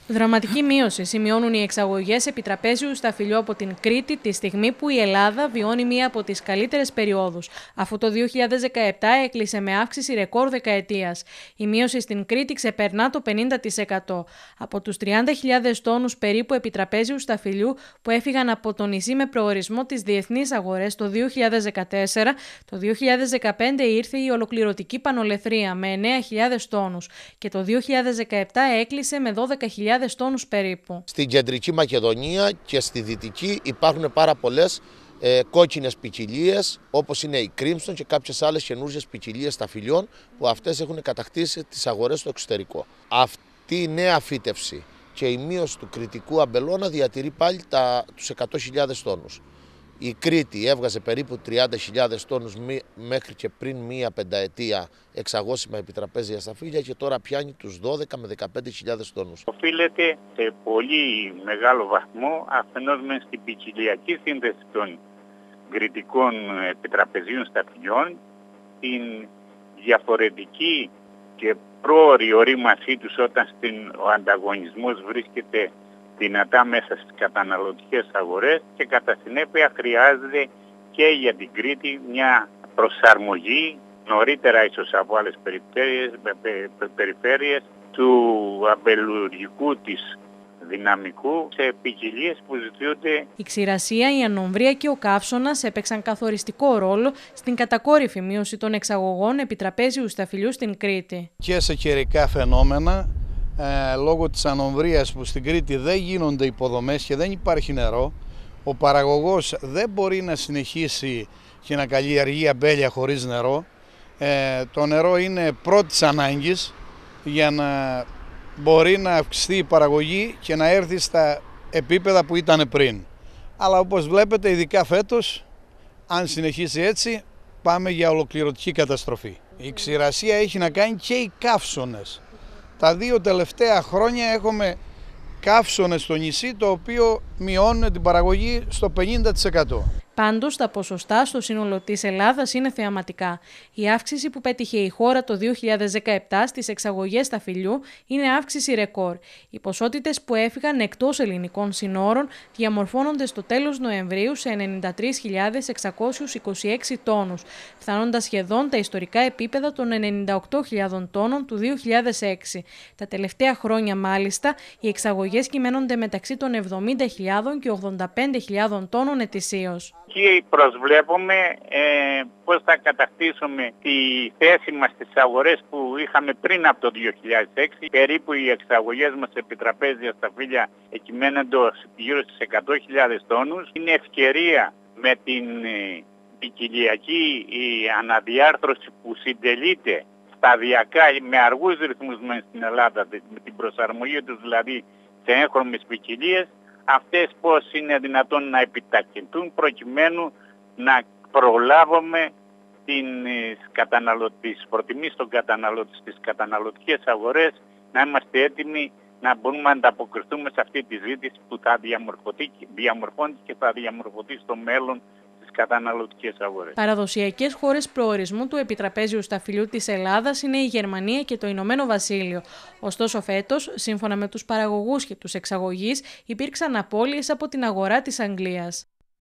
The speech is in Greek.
Δραματική μείωση σημειώνουν οι εξαγωγές επιτραπέζιου σταφυλιού από την Κρήτη τη στιγμή που η Ελλάδα βιώνει μία από τις καλύτερες περιόδους, αφού το 2017 έκλεισε με αύξηση ρεκόρ δεκαετίας. Η μείωση στην Κρήτη ξεπερνά το 50%. Από τους 30.000 τόνους περίπου επιτραπέζιου σταφυλιού που έφυγαν από το νησί με προορισμό τις διεθνείς αγορές το 2014, το 2015 ήρθε η ολοκληρωτική πανολεθρία με 9.000 τόνους και το 2017 έκλεισε με 12.000 τόνους περίπου. Στην κεντρική Μακεδονία και στη δυτική υπάρχουν πάρα πολλές κόκκινες ποικιλίες, όπως είναι η Crimson και κάποιες άλλες καινούργιες ποικιλίες σταφυλιών που αυτές έχουν κατακτήσει τις αγορές στο εξωτερικό. Αυτή η νέα φύτευση και η μείωση του κρητικού αμπελώνα διατηρεί πάλι τους 100.000 τόνους. Η Κρήτη έβγαζε περίπου 30.000 τόνους μέχρι και πριν μία πενταετία εξαγώσιμα επιτραπέζια σταφύλια και τώρα πιάνει τους 12 με 15.000 τόνους. Οφείλεται σε πολύ μεγάλο βαθμό αφενός μεν στην ποικιλιακή σύνθεση των κρητικών επιτραπεζίων σταφυλιών, την διαφορετική και πρόωρη ορίμασή τους όταν ο ανταγωνισμός βρίσκεται δυνατά μέσα στις καταναλωτικές αγορές και κατά συνέπεια χρειάζεται και για την Κρήτη μια προσαρμογή νωρίτερα ίσως από άλλες περιφέρειες του αμπελουργικού της δυναμικού σε ποικιλίες που ζητούνται. Η ξηρασία, η ανομβρία και ο καύσωνας έπαιξαν καθοριστικό ρόλο στην κατακόρυφη μείωση των εξαγωγών επιτραπέζιου σταφυλιού στην Κρήτη. Και σε καιρικά φαινόμενα, λόγω της ανομβρίας που στην Κρήτη δεν γίνονται υποδομές και δεν υπάρχει νερό, ο παραγωγός δεν μπορεί να συνεχίσει και να καλλιεργεί αμπέλια χωρίς νερό. Το νερό είναι πρώτης ανάγκης για να μπορεί να αυξηθεί η παραγωγή και να έρθει στα επίπεδα που ήταν πριν. Αλλά όπως βλέπετε, ειδικά φέτος, αν συνεχίσει έτσι, πάμε για ολοκληρωτική καταστροφή. Η ξηρασία έχει να κάνει και οι καύσωνες. Τα δύο τελευταία χρόνια έχουμε καύσωνες στο νησί, το οποίο μειώνουν την παραγωγή στο 50%. Πάντως, τα ποσοστά στο σύνολο της Ελλάδας είναι θεαματικά. Η αύξηση που πέτυχε η χώρα το 2017 στις εξαγωγές σταφυλιού είναι αύξηση ρεκόρ. Οι ποσότητες που έφυγαν εκτός ελληνικών συνόρων διαμορφώνονται στο τέλος Νοεμβρίου σε 93.626 τόνους, φτάνοντας σχεδόν τα ιστορικά επίπεδα των 98.000 τόνων του 2006. Τα τελευταία χρόνια, μάλιστα, οι εξαγωγές κυμαίνονται μεταξύ των 70.000 και 85.000 τόνων ετησίως. Εκεί προσβλέπουμε πώς θα κατακτήσουμε τη θέση μας στις αγορές που είχαμε πριν από το 2006. Περίπου οι εξαγωγές μας επιτραπέζια σταφύλια εκειμένονται γύρω στις 100.000 τόνους. Είναι ευκαιρία με την ποικιλιακή αναδιάρθρωση που συντελείται σταδιακά με αργούς ρυθμούς στην Ελλάδα, με την προσαρμογή τους δηλαδή σε έγχρωμες ποικιλίες, αυτές πώς είναι δυνατόν να επιταχυνθούν προκειμένου να προλάβουμε τις προτιμήσεις των καταναλωτών στις καταναλωτικές αγορές, να είμαστε έτοιμοι να μπορούμε να ανταποκριθούμε σε αυτή τη ζήτηση που θα διαμορφώνει και θα διαμορφωθεί στο μέλλον στις καταναλωτικές αγορές. Παραδοσιακές χώρες προορισμού του επιτραπέζιου σταφυλιού της Ελλάδας είναι η Γερμανία και το Ηνωμένο Βασίλειο. Ωστόσο, φέτος, σύμφωνα με τους παραγωγούς και τους εξαγωγείς, υπήρξαν απώλειες από την αγορά της Αγγλίας.